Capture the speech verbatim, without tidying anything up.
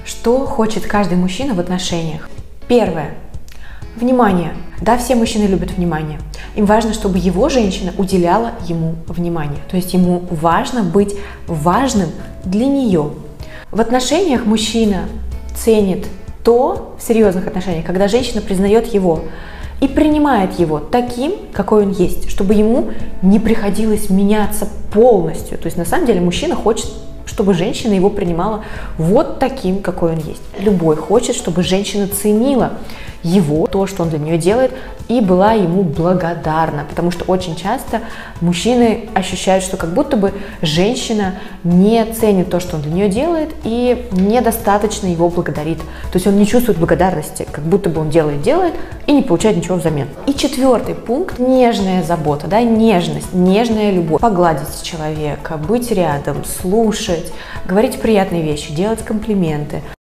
Что хочет каждый мужчина в отношениях? Первое. Внимание. Да, все мужчины любят внимание. Им важно, чтобы его женщина уделяла ему внимание. То есть ему важно быть важным для нее. В отношениях мужчина ценит то, в серьезных отношениях, когда женщина признает его и принимает его таким, какой он есть, чтобы ему не приходилось меняться полностью. То есть на самом деле мужчина хочет, чтобы женщина его принимала вот таким, какой он есть. Любой хочет, чтобы женщина ценила его, то, что он для нее делает, и была ему благодарна, потому что очень часто мужчины ощущают, что как будто бы женщина не ценит то, что он для нее делает, и недостаточно его благодарит. То есть он не чувствует благодарности, как будто бы он делает, делает и не получает ничего взамен. И четвертый пункт – нежная забота, да, нежность, нежная любовь. Погладить человека, быть рядом, слушать, говорить приятные вещи, делать комплименты.